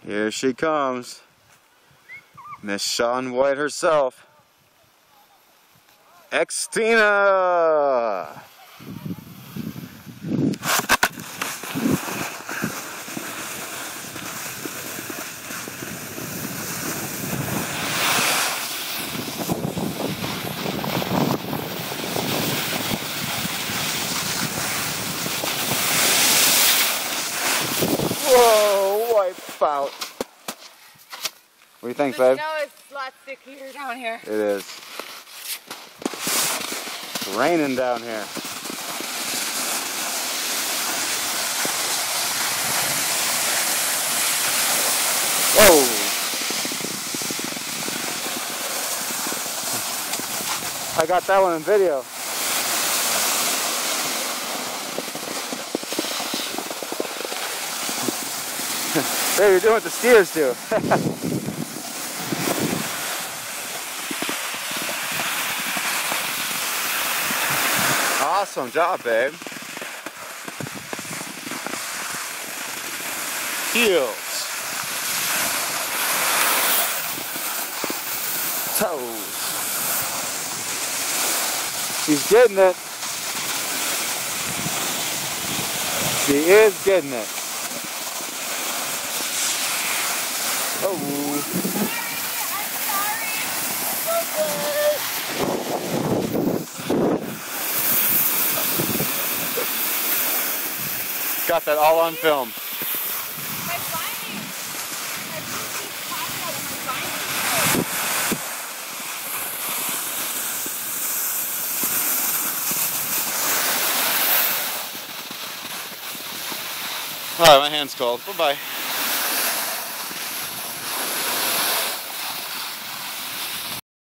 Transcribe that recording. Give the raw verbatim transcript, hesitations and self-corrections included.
Here she comes. Miss Shaun White herself. Christina! Whoa, wipe out. What do you think, the babe? The snow is a lot stickier down here. It is. It's raining down here. Whoa! I got that one in video. Hey, you're doing what the skiers do. Awesome job, babe. Heels. Toes. She's getting it. She is getting it. Oh. Got that all on film. My binding. I really keep talking about my binding. Alright, my hand's cold. Bye-bye.